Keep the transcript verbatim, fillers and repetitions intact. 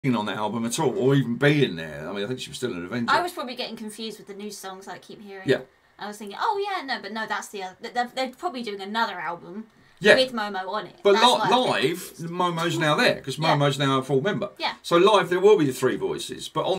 on that album at all, or even be in there. I mean, I think she was still an Avenger. I was probably getting confused with the new songs I keep hearing. Yeah. I was thinking, oh yeah, no, but no, that's the other. They're, they're probably doing another album yeah. with Momo on it. But li live, Momo's now there, because Momo's yeah. now a full member. Yeah. So live, there will be the three voices, but on